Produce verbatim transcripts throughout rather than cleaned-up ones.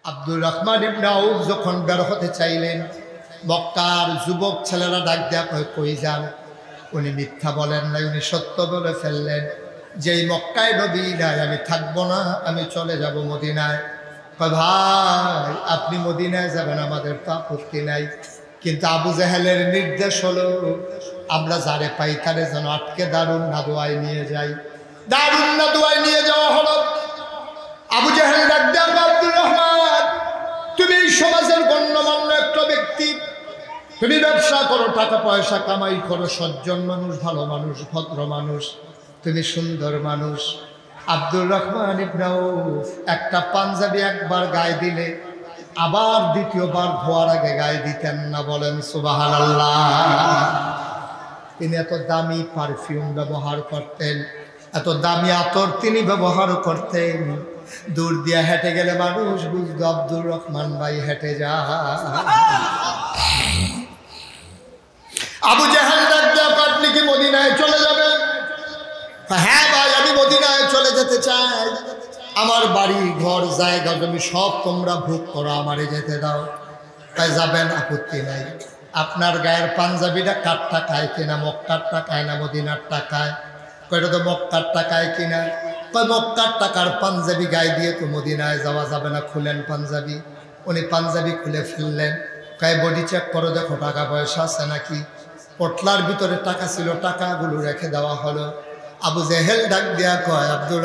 আব্দুর রহমান ইবনে আউফ যখন বের হতে চাইলেন, মক্কার যুবক ছেলেরা ডাক দেয়া কয় কই যান? উনি মিথ্যা বলেন নাই, উনি সত্য বলে ফেললেন, যেই মক্কায় নবী নাই আমি থাকবো না, আমি চলে যাব মদিনায়। কয় ভাই আপনি মদিনায় যাবেন, আমাদের তো আপত্তি নাই, কিন্তু আবু জাহেলের নির্দেশ হলো আমরা যারে পাই তারে যেন আটকে দারুন নাদুয়ায় নিয়ে যাই। দারুন নাদুয়ায় নিয়ে যাওয়া হলো। আবু জাহেল ডাক দেয়া আব্দুর রহমান, তুমি এই সমাজের গণ্যমান্য একটা ব্যক্তি, তুমি ব্যবসা করো, টাকা পয়সা কামাই করো, সজ্জন মানুষ, ভালো মানুষ, ভদ্র মানুষ, তুমি সুন্দর মানুষ। আব্দুর রহমান ইবনে আউফ একটা পাঞ্জাবি একবার গায়ে দিলে আবার দ্বিতীয়বার ধোয়ার আগে গায়ে দিতেন না। বলেন সুবহানাল্লাহ। তিনি এত দামি পারফিউম ব্যবহার করতেন, এত দামি আতর তিনি ব্যবহার করতেন, দূর দিয়ে হেঁটে গেলে মানুষ বুঝতো আব্দুর রহমান ভাই হেঁটে যায়। আবু জাহেল ডাক দেয়া, আপনি কি মদিনায় চলে যাবেন? হ্যাঁ ভাই আমি মদিনায় চলে যেতে চাই, আমার বাড়ি ঘর জায়গা জমি সব তোমরা ভোগ করো, আমারে যেতে দাও। তাই যাবেন, আপত্তি নাই। আপনার গায়ের পাঞ্জাবিটা কার টাকায় কিনা? মক্কার টাকায় না মদিনার টাকায়? কয়টা তো মক্কার টাকায় কিনা। কয় মক্কার টাকার পাঞ্জাবি গায়ে দিয়ে তো মদিনায় যাওয়া যাবে না, খুলেন পাঞ্জাবি। উনি পাঞ্জাবি খুলে ফেললেন। কয় বডি চেক করো, দেখো টাকা পয়সা আছে নাকি। পটলার ভিতরে টাকা ছিল, টাকাগুলো রেখে দেওয়া হলো। আবু জাহেল ডাক দেয়া কয় আব্দুর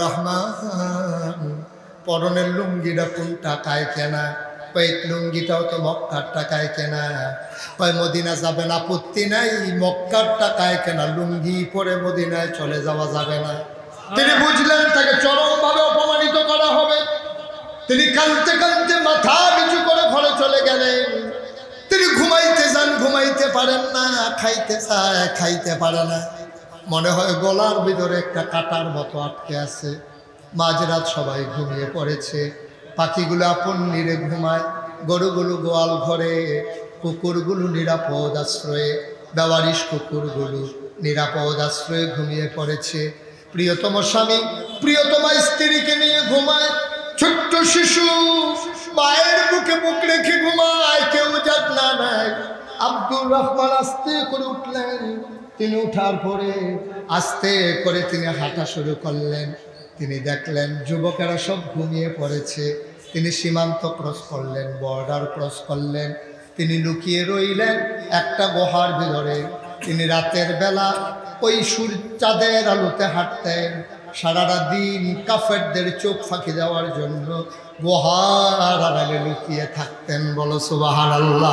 রহমান, পরনের লুঙ্গিটা কোন টাকায় কেনা? কয় লুঙ্গিটাও তো মক্কার টাকায় কেনা। কয় মদিনা যাবেন, আপত্তি নাই, মক্কার টাকায় কেনা লুঙ্গি পরে মদিনায় চলে যাওয়া যাবে না। তিনি বুঝলেন তাকে চরমভাবে অপমানিত করা হবে। তিনি কাঁদতে কাঁদতে মাথা নিচু করে ঘরে চলে গেলেন। তিনি ঘুমাইতে যান, ঘুমাইতে পারেন না, খাইতে চায়, খাইতে পারে না। মনে হয় গলার ভিতরে একটা কাটার মতো আটকে আছে। মাঝরাত সবাই ঘুমিয়ে পড়েছে, পাখিগুলো আপন নিরে ঘুমায়, গরুগুলো গোয়াল ঘরে, কুকুরগুলো নিরাপদ আশ্রয়ে, বেওয়ারিশ কুকুরগুলো নিরাপদ আশ্রয়ে ঘুমিয়ে পড়েছে। প্রিয়তম স্বামী প্রিয়তমা স্ত্রীকে নিয়ে ঘুমায়, ছোট্ট শিশু মায়ের বুকে বুক রেখে ঘুমায়, কেউ যাক না নাই। আব্দুর রহমান আস্তে করে উঠলেন। তিনি উঠার পরে আস্তে করে তিনি হাঁটা শুরু করলেন। তিনি দেখলেন যুবকেরা সব ঘুমিয়ে পড়েছে। তিনি সীমান্ত ক্রস করলেন, বর্ডার ক্রস করলেন। তিনি লুকিয়ে রইলেন একটা গুহার ভিতরে। তিনি রাতের বেলা ওই সূর্য চাঁদের আলোতে হাঁটতেন, সারাটা দিন কাফেরদের চোখ ফাঁকি দেওয়ার জন্য গুহার আড়ালে লুকিয়ে থাকতেন। বলো সুবহানাল্লাহ।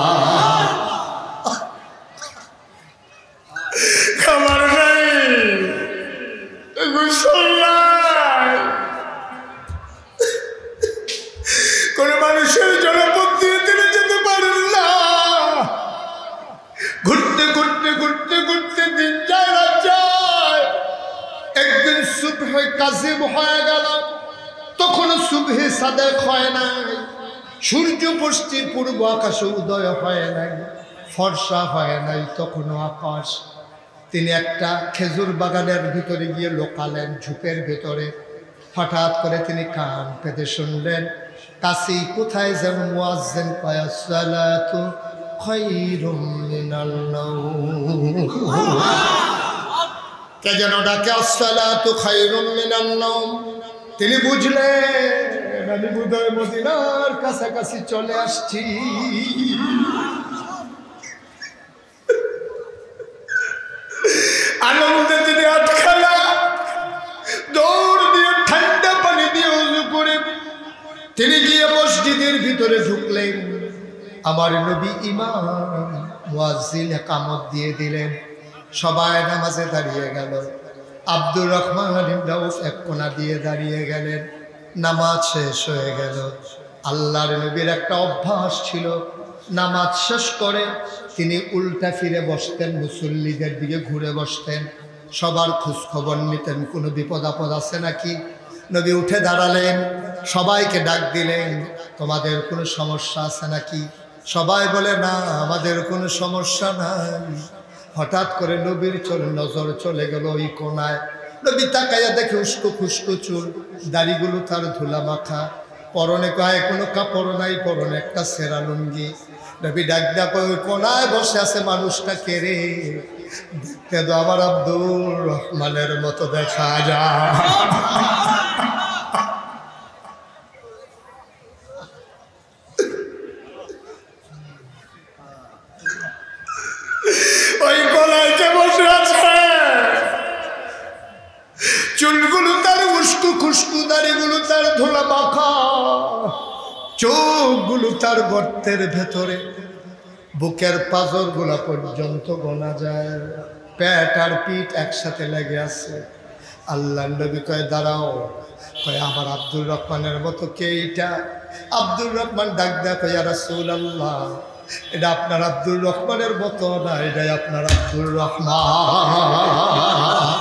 খাবার নাই, গোসল নাই, কোন মানুষের জনপদ দিয়ে তিনি যেতে পারেন না। ঘুরতে ঘুরতে ঘুরতে ঘুরতে দিন যায়, রাত যায়। একদিন সুবহে কাজিব হয়ে গেল, তখন সুবহে সাদেক হয় নাই, সূর্য পশ্চিম পূর্ব আকাশে উদয় হয় নাই, ফর্সা হয় নাই তখনও আকাশ। তিনি একটা খেজুর বাগানের ভিতরে গিয়ে লোকালেন, ঝোপের ভিতরে। হঠাৎ করে তিনি কান পেতে শুনলেন কাশি কোথায় যেন মুয়াজ্জিন কয় আসসালাতু খায়রুম মিনাল নাওম। কে যেন ডাকে আসসালাতু খায়রুম মিনাল নাওম। তিনি বুঝলেন আমি বোধহয় মদিনার কাছাকাছি চলে আসছি। আনন্দে তিনি আটখানা দৌড় দিয়ে ঠান্ডা পানি দিয়ে ওযু করে তিনি গিয়ে মসজিদের ভিতরে ঢুকলেন। আমার নবী ইমাম মুয়াজ্জিন ইকামত দিয়ে দিলেন, সবাই নামাজে দাঁড়িয়ে গেল। আব্দুর রহমান ইবনে আউফ এক কোণা দিয়ে দাঁড়িয়ে গেলেন। নামাজ শেষ হয়ে গেল। আল্লাহর নবীর একটা অভ্যাস ছিল, নামাজ শেষ করে তিনি উল্টা ফিরে বসতেন, মুসল্লিদের দিকে ঘুরে বসতেন, সবার খোঁজ খবর নিতেন কোনো বিপদ আপদ আছে নাকি। নবী উঠে দাঁড়ালেন, সবাইকে ডাক দিলেন তোমাদের কোনো সমস্যা আছে নাকি। সবাই বলে না আমাদের কোনো সমস্যা নাই। হঠাৎ করে নবীর চোখ নজর চলে গেল ওই কোনায়। নবী তাকাইয়া দেখে উস্কো খুস্কো চুল, দাড়িগুলো তার ধুলা মাখা, পরনে কয় কোনো কাপড় নাই, পরনে একটা সেরা লুঙ্গি। নবী ডাক ডাক ওই কোনায় বসে আছে মানুষটা কে রে? দেখতে তো আমার আব্দুর রহমানের মতো দেখা যায়। ওই কোনায় কে বসে আছে? চুলগুলো তার উস্কু খুস্কু, দাড়িগুলো তার ধুলা মাখা, চোখগুলো তার গর্তের ভেতরে, বুকের পাঁজর গুলা পর্যন্ত গোনা যায়, পেট আর পিঠ একসাথে লেগে আছে। আল্লাহ নবী কয় দাঁড়াও, কয় আমার আব্দুর রহমানের মতো কে এটা? আব্দুর রহমান ডাক দেয় কয় ইয়া রাসূলুল্লাহ, এটা আপনার আব্দুর রহমানের মতো না, এটাই আপনার আব্দুর রহমান।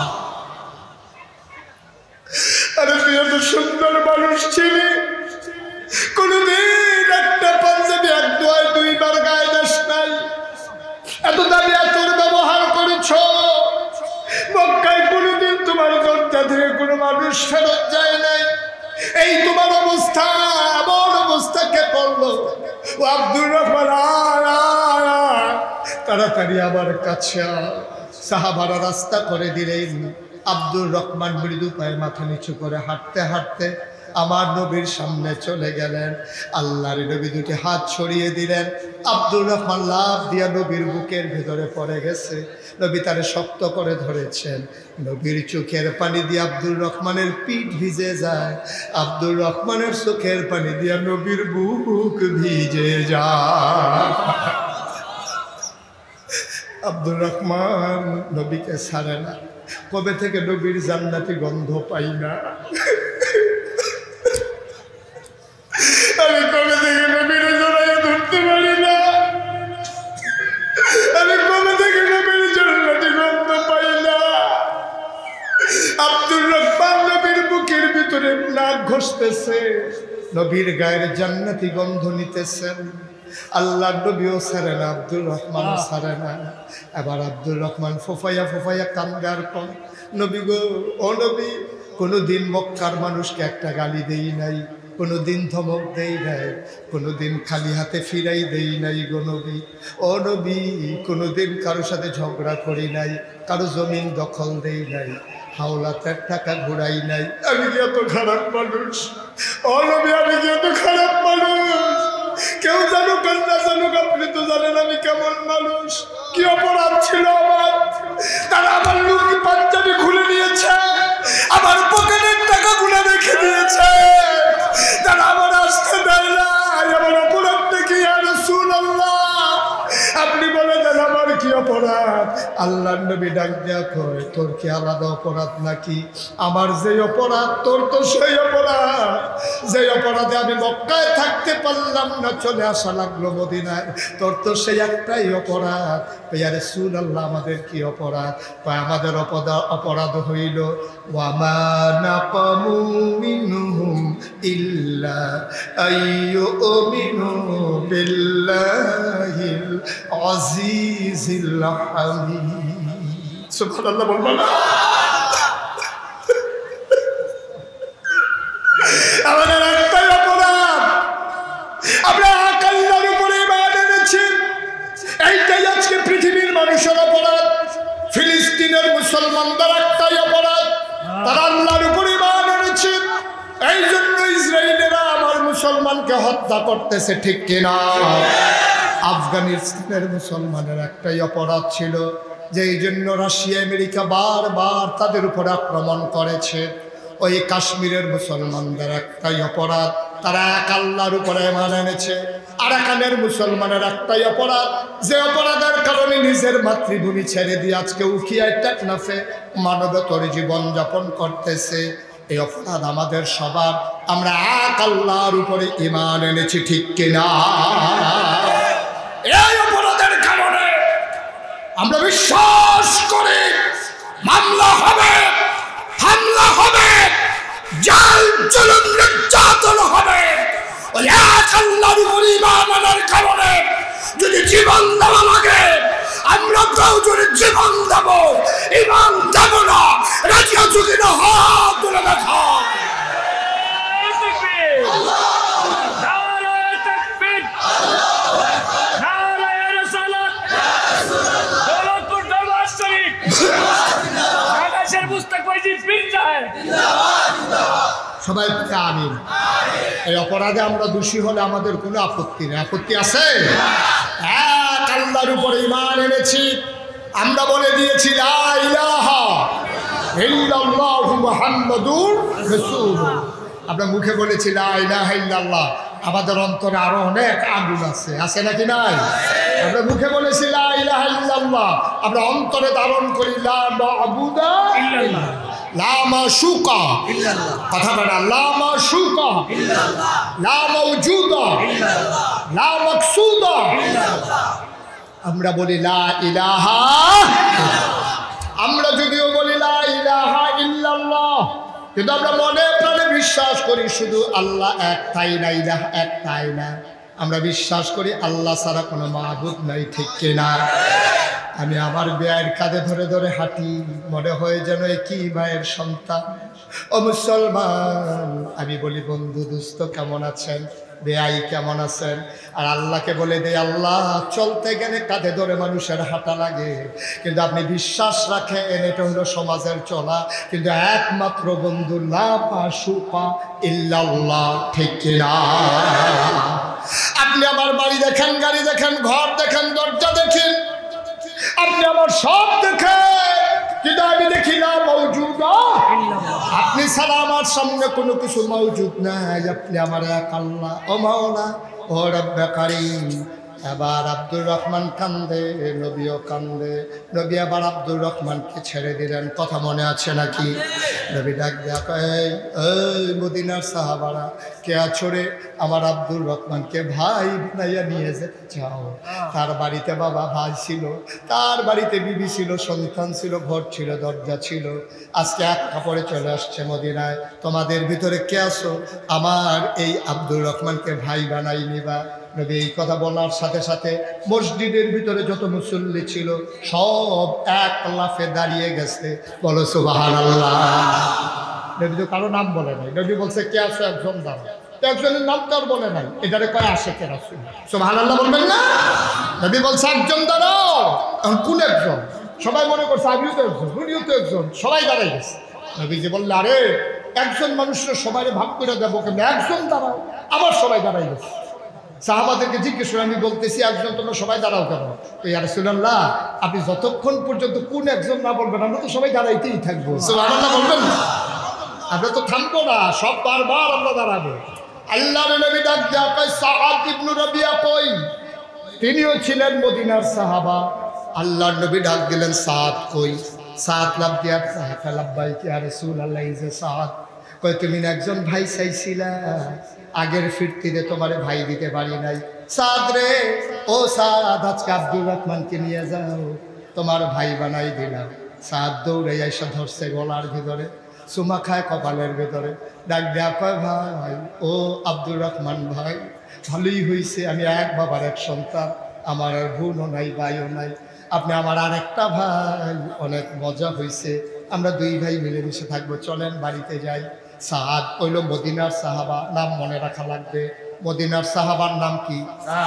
আরে তুই এত সুন্দর মানুষ ছিলি, কোনদিন একটা পাঞ্জাবি এক দোয়ায় দুইবার গায়ে দাস নাই, এত দামি এতর ব্যবহার করেছ। মক্কায় কোনদিন তোমার দরজা থেকে কোনো মানুষ ফেরত যায় নাই, এই তোমার অবস্থা, এমন অবস্থা কে করলো? ও আব্দুর রহমান তাড়াতাড়ি আমার কাছে। সাহাবারা রাস্তা করে দিলেন। আব্দুর রহমান মৃদু পায়ে মাথা নিচু করে হাঁটতে হাঁটতে আমার নবীর সামনে চলে গেলেন। আল্লাহর নবী দুটি হাত ছড়িয়ে দিলেন। আব্দুর রহমান লাফ দিয়া নবীর বুকের ভেতরে পড়ে গেছে। নবী তারে শক্ত করে ধরেছেন। নবীর চোখের পানি দিয়ে আব্দুর রহমানের পিঠ ভিজে যায়, আব্দুর রহমানের চোখের পানি দিয়া নবীর বুক ভিজে যায়। আব্দুর রহমান নবীকে ছাড়ে না। কবে থেকে নবীর জান্নাতি গন্ধ পাই না, আমি কবে থেকে নবীর জড়াইয়া ধরতে পারি না, আমি কবে থেকে নবীর জান্নাতি গন্ধ পাই না। আব্দুর রহমান নবীর বুকের ভিতরে নাক ঘষতেছে, নবীর গায়ের জান্নাতি গন্ধ নিতেছেন। আল্লাহ নবীও ছাড়ে না, আব্দুর রহমানও ছাড়ে না। এবার আব্দুর রহমান ফোফাইয়া ফোফাইয়া কান্দার কম, নবী গো, ও নবী, কোনোদিন মক্কার মানুষকে একটা গালি দেই নাই, কোনোদিন ধমক দেই নাই, কোনোদিন খালি হাতে ফিরাই দেই নাই গো নবী। ও নবী, কোনোদিন কারো সাথে ঝগড়া করি নাই, কারো জমিন দখল দেই নাই, হাওলাতের টাকা ঘুরাই নাই। আমি কি এত খারাপ মানুষ? ও নবী, আমি কি এত খারাপ মানুষ? কেউ জানুক আর না জানুক, আপনি তো জানেন আমি কেমন মানুষ। কি অপরাধ ছিল আমার? তারা আমার লুঙ্গি পাঞ্জাবি খুলে নিয়েছে, আমার পকেটের টাকা গুলো রেখে দিয়েছে, তারা আমার আসতে দেয় না। আমার অপরাধটা কি ইয়া রাসূলুল্লাহ? আপনি বলে দেন আমার কি অপরাধ? আল্লাহর নবী ডাক দেয়া কয়, তোর কি আলাদা অপরাধ নাকি? আমার যে অপরাধ তোর তো সেই অপরাধ। যে অপরাধে আমি মক্কায় থাকতে পারলাম না, চলে আসা লাগলো মদিনায়, তোর তো সেই একটাই অপরাধ। ইয়া রাসূলুল্লাহ, আমাদের কি অপরাধ? আমাদের অপরাধ অপরাধ হইল ওয়ামা নাকামু মিনহুম ইল্লা আইয়ুমিনু বিল্লাহিল আজিজিল হামিদ। সুবহানাল্লাহ বলবো না? আমাদের একটাই অপরাধ, আমরা আল্লাহর উপরে ঈমান এনেছি। এইটাই আজকে পৃথিবীর মানুষের অপরাধ। ফিলিস্তিনের মুসলমানদের একটাই অপরাধ, তারা আল্লাহর উপরে ঈমান এনেছে। এই জন্য ইসরায়েলেরা আমার মুসলমানকে হত্যা করতেছে, ঠিক কিনা? আফগানিস্তানের মুসলমানের একটাই অপরাধ ছিল, যে এই জন্য রাশিয়া আমেরিকা বারবার তাদের উপর আক্রমণ করেছে। ওই কাশ্মীরের মুসলমানদের একটাই অপরাধ, তারা এক আল্লাহর উপরে ঈমান এনেছে। আরাকানের মুসলমানের একটাই অপরাধ, যে অপরাধের কারণে নিজের মাতৃভূমি ছেড়ে দিয়ে আজকে উখিয়ায় টেকনাফে মানবতর জীবন যাপন করতেছে। এই অপরাধ আমাদের সবার, আমরা এক আল্লাহর উপরে ঈমান এনেছি, ঠিক কিনা? এই অপরাধের কারণে আমরা বিশ্বাস করি মামলা হবে, হামলা হবে, জাল জুলুম নির্যাতন হবে। ওই এক আল্লাহর উপরে ঈমান আনার কারণে যদি জীবন দেওয়া লাগে, আমরা প্রয়োজনে জীবন দেব, ঈমান দেব না। রাজি আছো কিনা? হাত তুলে দেখা। সবাই আমিন। এই অপরাধে আমরা দোষী হলে আমাদের কোনো আপত্তি নেই। আপত্তি আছে? এক আল্লাহর উপরে ঈমান এনেছি, আমরা বলে দিয়েছি লা ইলাহা ইল্লাল্লাহু মুহাম্মাদুর রাসূলুল্লাহ। আমরা মুখে বলেছি লা ইলাহা ইল্লাল্লাহ, আমাদের অন্তরে আরো অনেক আগুন আছে, আছে নাকি নাই? আমরা মুখে বলেছি লা ইলাহা ইল্লাল্লাহ, আমরা অন্তরে ধারণ করি লা মা'বুদা ইল্লাল্লাহ, লা মাশুকা ইল্লাল্লাহ, কথা বলা লা মাশুকা ইল্লাল্লাহ, লা মাওজুদা ইল্লাল্লাহ, লা মাকসুদা ইল্লাল্লাহ। আমরা বলি লা ইলাহা, আমরা যদিও বলি লা ইলাহা ইল্লাল্লাহ, কিন্তু আমরা মনে প্রাণে বিশ্বাস করি শুধু আল্লাহ এক, তাই না? ইলাহা এক, তাই না? আমরা বিশ্বাস করি আল্লাহ ছাড়া কোনো মাবুদ নাই, ঠিক কিনা? আমি আমার বেয়ের কাঁধে ধরে ধরে হাঁটি, মনে হয় যেন একই মায়ের সন্তান। ও মুসলমান, আমি বলি বন্ধু দোস্ত কেমন আছেন, বেয়াই কেমন আছেন? আর আল্লাহকে বলে দেয় আল্লাহ চলতে গেলে কাঁধে ধরে মানুষের হাঁটা লাগে, কিন্তু আপনি বিশ্বাস রাখেন এটা হলো সমাজের চলা, কিন্তু একমাত্র বন্ধু লা মাশুকা ইল্লাল্লাহ, ঠিক কিনা? আপনি আমার বাড়ি দেখেন, গাড়ি দেখেন, ঘর দেখেন, দরজা দেখেন, আপনি আমার সব দেখেন, কিন্তু আমি দেখি না মওজুদা। আপনি ছাড়া আমার সামনে কোনো কিছু মওজুদ নাই, আপনি আমার এক আল্লাহ। ও মাওলা, ও রব্বে কারীম। এবার আব্দুর রহমান কান্দে, নবীও কান্দে। নবী আবার আব্দুর রহমানকে ছেড়ে দিলেন, কথা মনে আছে নাকি? নবী ডাক দেয়া কয়, এই মদিনার সাহাবারা কে আছো রে? আমার আব্দুর রহমানকে ভাই বানাইয়া নিয়ে যেতে চাও? তার বাড়িতে বাবা ভাই ছিল, তার বাড়িতে বিবি ছিল, সন্তান ছিল, ঘর ছিল, দরজা ছিল। আজকে এক কাপড়ে চলে আসছে মদিনায়। তোমাদের ভিতরে কে আছো আমার এই আব্দুর রহমানকে ভাই বানাই নিবা? নবী এই কথা বলার সাথে সাথে মসজিদের ভিতরে যত মুসল্লি ছিল সব এক লাফে দাঁড়িয়ে গেছে। বলো সুবহানাল্লাহ। নবী তো কারো নাম বলে নাই, নবী বলছে কে আছে একজন দাঁড়া, একজনের নাম তার বলে নাই, এটারে কয় আশিকে রাসূল। সুবহানাল্লাহ বলবেন না? নবী বলছে একজন দাঁড়াও। এখন কোন একজন? সবাই মনে করছে আমিও তো একজন, উনিও তো একজন, সবাই দাঁড়াই গেছে। নবীজি বললে আরে একজন মানুষের সবাই ভাগ করে দেবো কেন, একজন দাঁড়াও। আবার সবাই দাঁড়াই গেছে। সাহাবাদেরকে জিজ্ঞেস করে আমি বলতেছি একজন, তোমরা সবাই দাঁড়াও কেন? তো ইয়া রাসূলুল্লাহ আপনি যতক্ষণ পর্যন্ত কোন একজন না বলবেন আমরা তো সবাই দাঁড়াইতেই থাকবো। সুবহানাল্লাহ বলবেন না? আমরা তো থামবো না, সব বারবার আমরা দাঁড়াবো। আল্লাহর নবী ডাক দেয়া কয় সাআদ ইবনে রাবিয়া কই? তিনিও ছিলেন মদিনার সাহাবা। আল্লাহর নবী ডাক দিলেন সাআদ কই? সাআদ লাভ দিয়া সাহাবা লাব্বাইক ইয়া রাসূলুল্লাহ। এই যে সাআদ কই তুমি না একজন ভাই চাইছিলা, আগের ফিরতিতে তোমারে ভাই দিতে পারি নাই। সাদ রে, ও সাদ আজকে আব্দুর রহমানকে নিয়ে যাও, তোমার ভাই বানাই দিলাম। সাদ দৌড়ে এসে ধরছে গলার ভিতরে, চুমা খায় কপালের ভিতরে, ডাক দেয়া কয় ভাই, ও আব্দুর রহমান ভাই, ভালোই হয়েছে আমি এক বাবার এক সন্তান, আমার আর বোনও নাই ভাইও নাই, আপনি আমার আর একটা ভাই, অনেক মজা হয়েছে, আমরা দুই ভাই মিলেমিশে থাকবো, চলেন বাড়িতে যাই। সাদ হইল মদিনার সাহাবা, নাম মনে রাখা লাগবে। মদিনার সাহাবার নাম কি?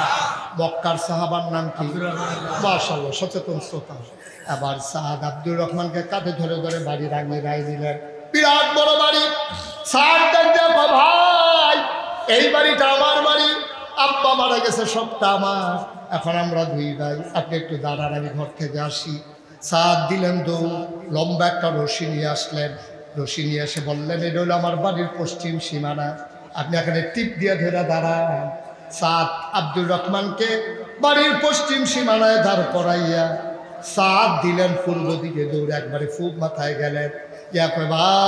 মক্কার সাহাবার নাম কি? মাশাআল্লাহ, সচেতন শ্রোতা। আবার সাদ আব্দুর রহমানকে কাঁধে ধরে ধরে বাড়ি রাঙিয়ে রায় দিলেন। বিরাট বড় বাড়ি। সাদ দেখো ভাই, এই বাড়িটা আমার বাড়ি, আব্বা মারা গেছে, সবটা আমার, এখন আমরা দুই ভাই, আপনি একটু দাঁড়ান আমি ঘর থেকে আসি। সাদ দিলেন দৌড়, লম্বা একটা রশি নিয়ে আসলেন। রশি নিয়ে এসে বললেন এটা হলো আমার বাড়ির পশ্চিম সীমানা, আপনি এখানে টিপ দিয়ে ধরে দাঁড়ান। সাদ আব্দুর রহমানকে বাড়ির পশ্চিম সীমানায় দাঁড় করাইয়া সাদ দিলেন পূর্ব দিকে দৌড়ে, একবারে ফুব মাথায় গেলেন। ইয়া কয়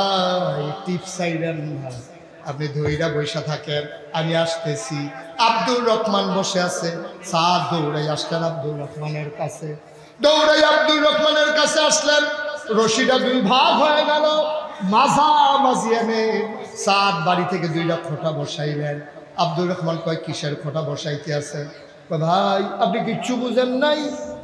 ভাই টিপ চাইলেন না, আপনি ধৈরা বৈশা থাকেন, আমি আসতেছি। আব্দুর রহমান বসে আছে। সাদ দৌড়াই আসলেন আব্দুর রহমানের কাছে, দৌড়াই আব্দুর রহমানের কাছে আসলেন। রশিটা দুই ভাগ হয়ে গেল, মাঝামাঝি এনে সাদ বাড়ি থেকে দুইটা খোঁটা বসাইলেন। আব্দুর রহমান কয় কিসের খোঁটা বসাইতে আছে? ভাই আপনি কিচ্ছু বুঝেন নাই,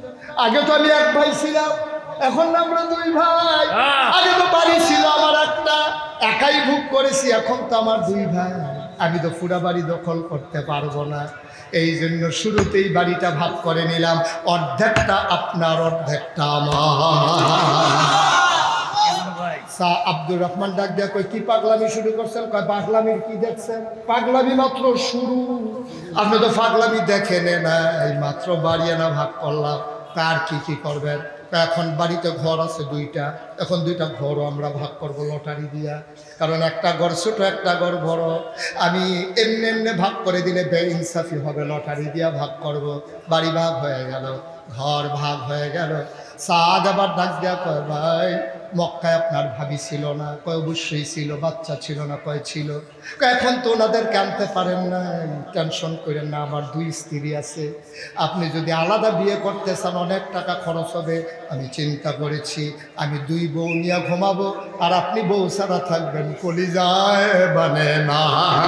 আগে তো আমি এক ভাই ছিলাম, এখন আমরা দুই ভাই। আগে তো বাড়ি ছিল আমার একটা, একাই ভোগ করেছি, এখন তো আমার দুই ভাই, আমি তো পুরা বাড়ি দখল করতে পারবো না, এই জন্য শুরুতেই বাড়িটা ভাগ করে নিলাম, অর্ধেকটা আপনার অর্ধেকটা আমার। সা আব্দুর রহমান ডাক দিয়া কই কি পাগলামি শুরু করছেন? কয় পাগলামির কি দেখছেন? পাগলামি মাত্র শুরু, আপনি তো পাগলামি দেখেন না, এই মাত্র বাড়ি না ভাগ করলাম, কার কি কি করবেন? এখন বাড়িতে ঘর আছে দুইটা, এখন দুইটা ঘরও আমরা ভাগ করবো লটারি দিয়া, কারণ একটা ঘর ছোট একটা ঘর বড়, আমি এমনি এমনি ভাগ করে দিলে বেইনসাফি হবে, লটারি দিয়া ভাগ করব। বাড়ি ভাগ হয়ে গেল, ঘর ভাগ হয়ে গেল। সাদ আবার ডাক দেয়া কয় ভাই মক্কায় আপনার ভাবি ছিল না? কয় অবশ্যই ছিল। বাচ্চা ছিল না? কয় ছিল। এখন তো ওনাদেরকে আনতে পারেন না, টেনশন করেন না, আমার দুই স্ত্রী আছে, আপনি যদি আলাদা বিয়ে করতে চান অনেক টাকা খরচ হবে, আমি চিন্তা করেছি আমি দুই বউ নিয়ে ঘুমাবো আর আপনি বউ ছাড়া থাকবেন, কলিজায় মানে না।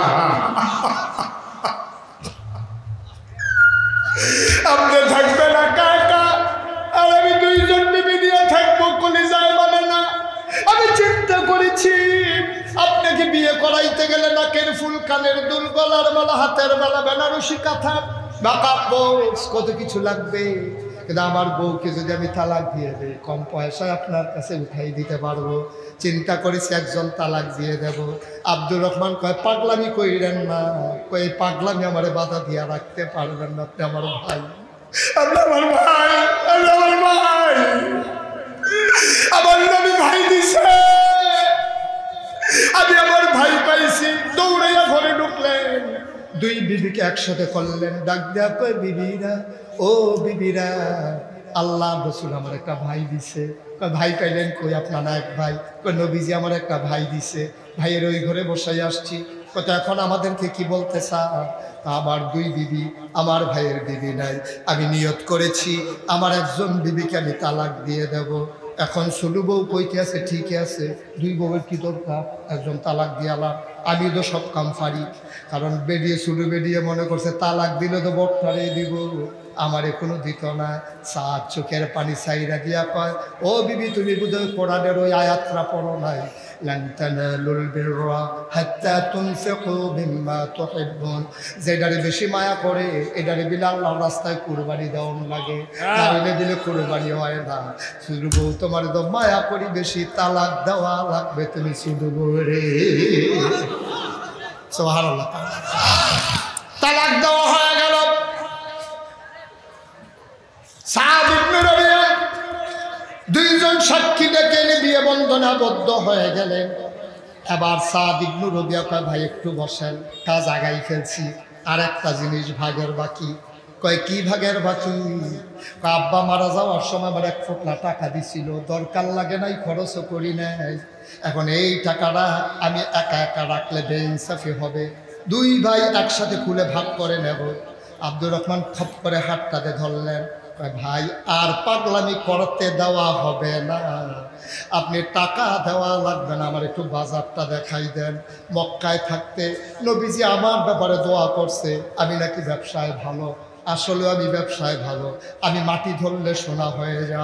আপনি থাকবেন একা একা আর আমি দুইজন বিবি নিয়ে থাকবো, কলিজায় মানে না। আমি চিন্তা করেছি আপনাকে বিয়ে করাইতে গেলে নাকের ফুল, কানের দুল, গলার মালা, হাতের মালা, বেনারসি কাঁথা, মেকআপ বক্স, কত কিছু লাগবে। কিন্তু আমার বউকে যদি আমি তালাক দিয়ে দিই কম পয়সায় আপনার কাছে উঠাই দিতে পারবো। চিন্তা করেছি একজন তালাক দিয়ে দেব। আব্দুর রহমান কয় পাগলামি কইরেন না, কই পাগলামি আমারে বাধা দিয়া রাখতে পারবেন না, আপনি আমার ভাই, আপনি আমার ভাই, আপনি আমার ভাই, আমার নবী ভাই দিছে, আমি আমার ভাই পাইছি। দৌড়াইয়া ঘরে ঢুকলেন, দুই বিবিকে একসাথে করলেন, ডাক দেয়া কয় বিবিরা, ও বিবিরা, আল্লাহ রসুল আমার একটা ভাই দিছে। ভাই পাইলেন? কই আপনার এক ভাই। কই নবীজি আমার একটা ভাই দিছে, ভাইয়ের ওই ঘরে বসাই আসছি। কত এখন আমাদেরকে কি বলতে চা? আমার দুই বিবি, আমার ভাইয়ের বিবি নাই, আমি নিয়ত করেছি আমার একজন বিবিকে আমি তালাক দিয়ে দেব। এখন ছোটো বউ কইতে আছে ঠিকই আছে, দুই বউয়ের কি দরকার, একজন তালাক দিয়ালাম, আমি তো সব কাম পারি। কারণ বেরিয়ে ছোটো বেরিয়ে মনে করছে তালাক দিলে তো বট্টারে দিব, আমারে কোনো দিত না। সাত চোখের পানি চাইরা দিয়া কয়, ও বিবি তুমি বোধহয় কোরআনের ওই আয়াতটা পড়ো নাই, লান তানালুল বিররা হাত্তা তুনফিকু মিম্মা তুহিব্বুন, যেটারে বেশি মায়া করে এটারে দিলে আল্লাহর রাস্তায় কুরবানি দেওয়ান লাগে, তাহলে দিলে কুরবানি হয় না। শুধু বউ তোমার তো মায়া করি বেশি, তালাক দেওয়া লাগবে তুমি শুধু বউরে। সুবহানাল্লাহ, তালাক দেওয়া হয়ে গেল। সাদ ইবনে রাবিয়া দুইজন সাক্ষী ডেকে এনে বিয়ে বন্ধনে আবদ্ধ হয়ে গেলেন। এবার সাদ ইবনে রাবিয়া কয় ভাই একটু বসেন, কাজ আগাই ফেলছি, আর একটা জিনিস ভাগের বাকি। কয় কি ভাগের বাকি? কয় আব্বা মারা যাওয়ার সময় আমার এক ফোঁটা টাকা দিছিল, দরকার লাগে নাই, খরচও করি নাই, এখন এই টাকাটা আমি একা একা রাখলে বেইনসাফি হবে, দুই ভাই একসাথে খুলে ভাগ করে নেব। আব্দুর রহমান খপ করে হাতটাতে ধরলেন, ভাই আর পাগলামি করতে দেওয়া হবে না, আপনি টাকা দেওয়া লাগবে না, আমার একটু বাজারটা দেখাই দেন। মক্কায় থাকতে নবীজি আমার ব্যাপারে দোয়া করছে, আমি নাকি ব্যবসায় ভালো, আসলে আমি ব্যবসায় ভালো, আমি মাটি ধরলে সোনা হয়ে যা,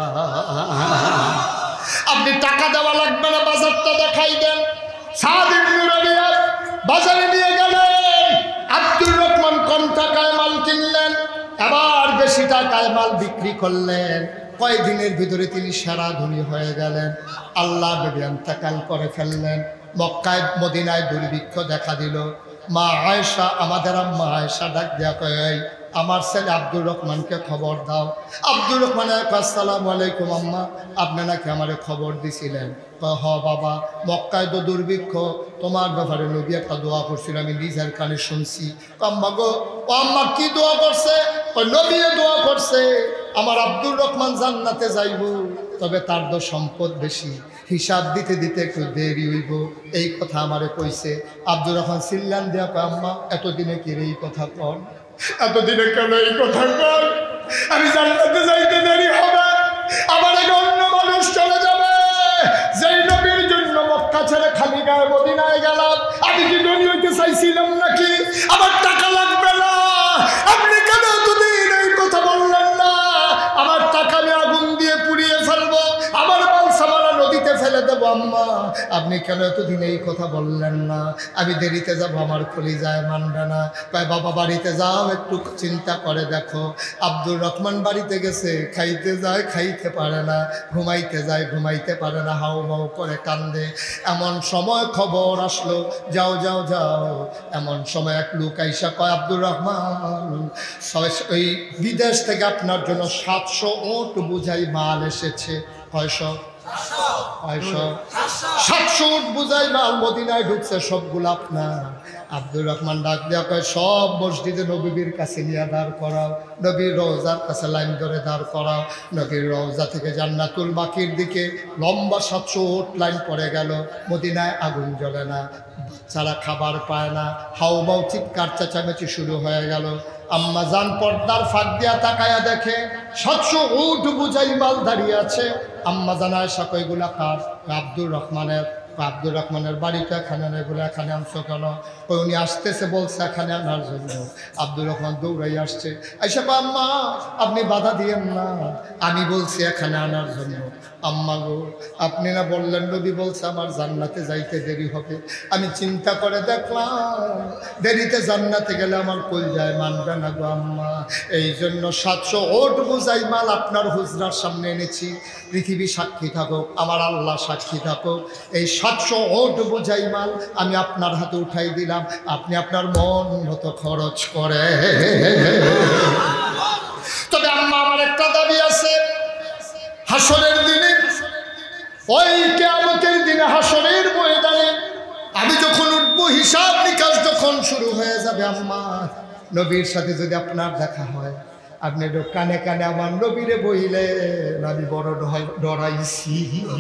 আপনি টাকা দেওয়া লাগবে না, বাজারটা দেখাই দেন। সাদ ইবনে রাবিয়া বাজারে নিয়ে গেলেন, আব্দুর রহমান কম টাকায় মাল কিনলেন, আবার বেশি টাকায় মাল বিক্রি করলেন। কয়েকদিনের ভিতরে তিনি সেরা ধনী হয়ে গেলেন। আল্লাহ নবী ইন্তেকাল করে ফেললেন। মক্কায় মদিনায় দুর্ভিক্ষ দেখা দিল। মা আয়েশা, আমাদের আম্মা আয়েশা ডাক দেয়া কয়, আমার ছেলে আব্দুর রহমানকে খবর দাও। আব্দুর রহমান আসসালামু আলাইকুম আম্মা, আপনি নাকি আমারে খবর দিছিলেন? হ বাবা, মক্কায় তো দুর্ভিক্ষ, তোমার ব্যাপারে নবী একটা দোয়া করছিল, আমি নিজের কানে শুনছি। আম্মা গো, ও আম্মা কি দোয়া করছে? নবী দোয়া করছে আমার আব্দুর রহমান জান্নাতে যাইব, তবে তার তো সম্পদ বেশি, হিসাব দিতে দিতে একটু দেরি হইব, এই কথা আমারে কইছে। আব্দুর রহমান সিল্লান দেয়া কয়, আম্মা এতদিনে কি এই কথা কন? এতদিনে কেন এই কথা কন? আমি জান্নাতে যাইতে দেরি হবে, আমার এক অন্য মানুষ চলে যাবে, যেই নবীর জন্য মক্কা ছেড়ে খালি গায়ে মদিনায় গেলাম, আমি কি ধনী হইতে চাইছিলাম নাকি? আমার টাকা লাগবে না, আপনি কেন এতদিন এই কথা বললেন না? আমার টাকা আমি আগুন দিয়ে পুড়িয়ে ফেলবো, আমার মাল সামানা নদীতে ফেলে দেবো। আম্মা আপনি কেন এতদিন এই কথা বললেন না? আমি দেরিতে যাব, আমার কলিজায় মানবে না। কয় বাবা বাড়িতে যাও, একটু চিন্তা করে দেখো। আব্দুর রহমান বাড়িতে গেছে, খাইতে যায় খাইতে পারে না, ঘুমাইতে যায় ঘুমাইতে পারে না, হাউ মাউ করে কান্দে। এমন সময় খবর আসলো, যাও যাও যাও। এমন সময় এক লোক আইসা কয়, আব্দুর রহমান, ওই বিদেশ থেকে আপনার জন্য সাতশো ওট বুঝাই মাল এসেছে। কয়শো? সাতশো উট বুঝাই মাল মদিনায় ঢুকছে, সবগুলো আপনার। আব্দুর রহমান ডাক দেওয়া কয়, সব মসজিদে নবীর কাছে নিয়ে দাঁড় করাও, নবীর রওজার কাছে লাইন ধরে দাঁড় করাও। নবীর রওজা থেকে জান্নাতুল বাকির দিকে লম্বা সাতশো উট লাইন পড়ে গেল। মদিনায় আগুন জ্বলে না, বাচ্চারা খাবার পায় না, হাউমাউ চিৎকার চেঁচামেচি শুরু হয়ে গেল। আম্মা জান পর্দার ফাঁক দিয়া তাকায়া দেখে সাতশো উট বুঝাই মাল দাঁড়িয়ে আছে। আম্মা জান আয়েশা কয়, এগুলা কার? আব্দুর রহমানের। আব্দুর রহমানের বাড়িতে এখানে এগুলো এখানে আনছো কেন? ওই উনি আসতেছে বলছে এখানে আনার জন্য। আব্দুর রহমান দৌড়াই আসছে, আয়েশা কয়, আম্মা আপনি বাধা দিয়েন না, আমি বলছি এখানে আনার জন্য। আম্মা গো, আপনি না বললেন নবী বলছে আমার জান্নাতে যাইতে দেরি হবে। আমি চিন্তা করে দেখলাম দেরিতে জান্নাতে গেলে আমার কলজায় মানবে না গো আম্মা। এই জন্য সাতশো ওট বুঝাই মাল আপনার হুজরার সামনে এনেছি। পৃথিবী সাক্ষী থাকুক, আমার আল্লাহ সাক্ষী থাকুক, এই সাতশো ওট বুঝাই মাল আমি আপনার হাতে উঠাই দিলাম, আপনি আপনার মন মতো খরচ করে। তবে আম্মা আমার একটা দাবি আছে, হাসরের দিনে, ওই কিয়ামতের দিনে হাসরের ময়দানে আমি যখন উঠবো, হিসাব নিকাশ যখন শুরু হয়ে যাবে, আম্মা নবীর সাথে যদি আপনার দেখা হয়, আপনি কানে কানে আমার নবীরে বইলেন আমি বড় ডরাইছি।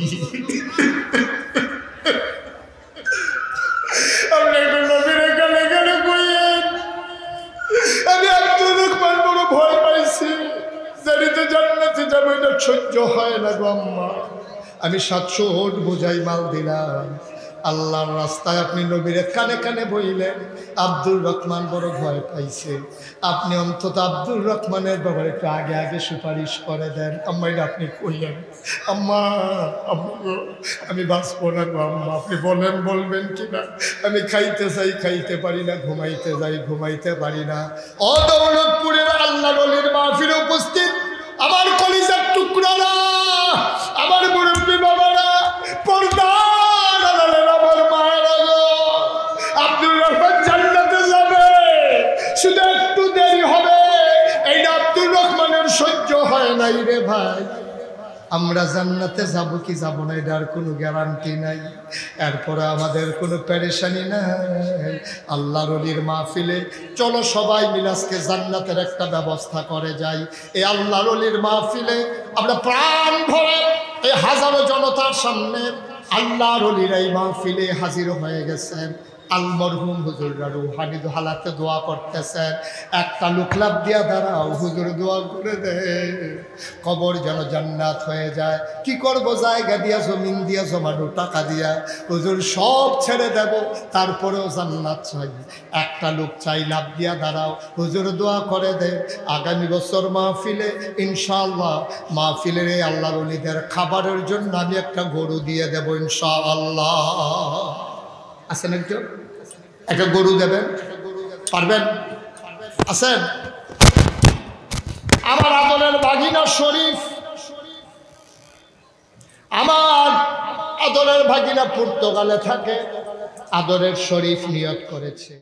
আপনি একটু নবীরে কানে কানে বইলেন আমি আব্দুর রহমান বড় ভয় পাইছি, জানিতে জান্নাতে যাবো এটা সহ্য হয় না গো আম্মা। আমি সাতশো ওট বোঝাই মাল দিলাম, আল্লাহর রাস্তায় আপনি নবীরে কানে কানে বইলেন। আব্দুর রহমান বড় ভয় পাইছে, আপনি অন্তত আব্দুর রহমানের ব্যাপারে একটু আগে আগে সুপারিশ করে দেন। আম্মা এটা আপনি কইলেন, আম্মা আমি বাঁচবো না গো আম্মা, আপনি বলেন বলবেন কিনা? আমি খাইতে চাই খাইতে পারি না, ঘুমাইতে যাই ঘুমাইতে পারি না। ও দৌলতপুরের আল্লাহর ওলির মাহফিলে উপস্থিত আমার কলিজার টুকরারা, আমার মুরব্বী বাবারা, পর্দা আমার মায়েরা, আব্দুর রহমান জান্নাতে যাবে, শুধু একটু দেরি হবে। এইটা আব্দুর রহমানের সহ্য হয় নাই রে ভাই। আমরা জান্নাতে যাব কি যাব না এটার কোনো গ্যারান্টি নাই, এরপরে আমাদের কোনো পেরেশানি নাই। আল্লাহর ওলির মাহফিলে চলো সবাই মিলে আজকে জান্নাতের একটা ব্যবস্থা করে যাই। এই আল্লাহর ওলির মাহফিলে আমরা প্রাণ ভরে এই হাজারো জনতার সামনে আল্লাহর ওলির এই মাহফিলে হাজির হয়ে গেছেন। আল মরহুম হুজুররা রুহানি হালাতে দোয়া করতেছেন। একটা লোক লাভ দিয়া দাঁড়াও, হুজুর দোয়া করে দে কবর যেন জান্নাত হয়ে যায়। কি করব? জায়গা দিয়া, জমিন দিয়া, জমানো টাকা দিয়া, হুজুর সব ছেড়ে দেব, তারপরেও জান্নাত চাই। একটা লোক চাই, লাভ দিয়া দাঁড়াও, হুজুর দোয়া করে দে আগামী বছর মাহফিলে ইনশাআল্লাহ, মাহফিলের এই আল্লাহর ওলিদের খাবারের জন্য আমি একটা গরু দিয়ে দেব ইনশাআল্লাহ। আছেন একজন, একটা গরু দেবেন, পারবেন? আছেন? আমার আদরের ভাগিনা শরীফ, আমার আদরের ভাগিনা পর্তুগালে থাকে, আদরের শরীফ নিয়ত করেছে।